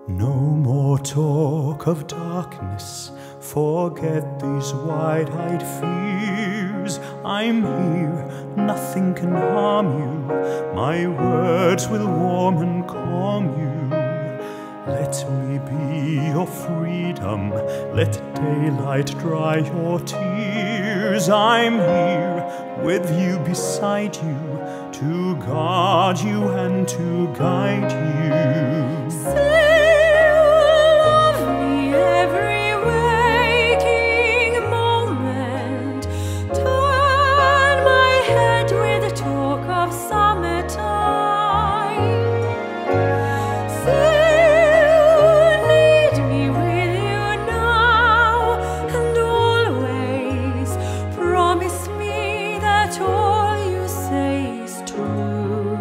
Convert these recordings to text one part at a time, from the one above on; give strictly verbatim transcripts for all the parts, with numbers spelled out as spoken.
No more talk of darkness, forget these wide-eyed fears. I'm here, nothing can harm you, my words will warm and calm you. Let me be your freedom, let daylight dry your tears. I'm here, with you beside you, to guard you and to guide you. Say you love me every waking moment. Turn my head with the talk of summertime. Say you need me with you now and always. Promise me that all you say is true.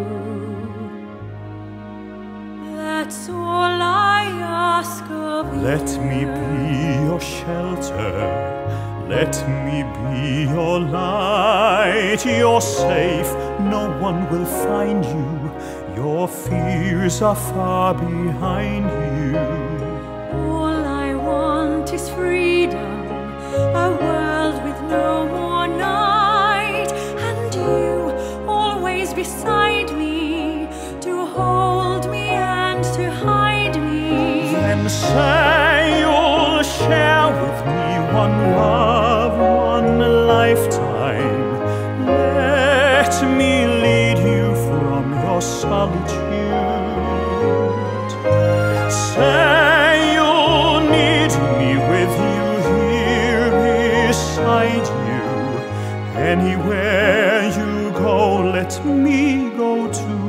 That's all I ask of you. Let me be your shelter, let me be your light. You're safe, no one will find you, your fears are far behind you. All I want is freedom, a world with no more night, and you always beside me, to hold me and to hide me. Then say you'll share with me one love, one lifetime. Let me lead you from your solitude. Say you'll need me with you here beside you. Anywhere you go, let me go too.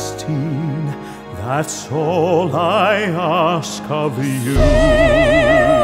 Christine, that's all I ask of you.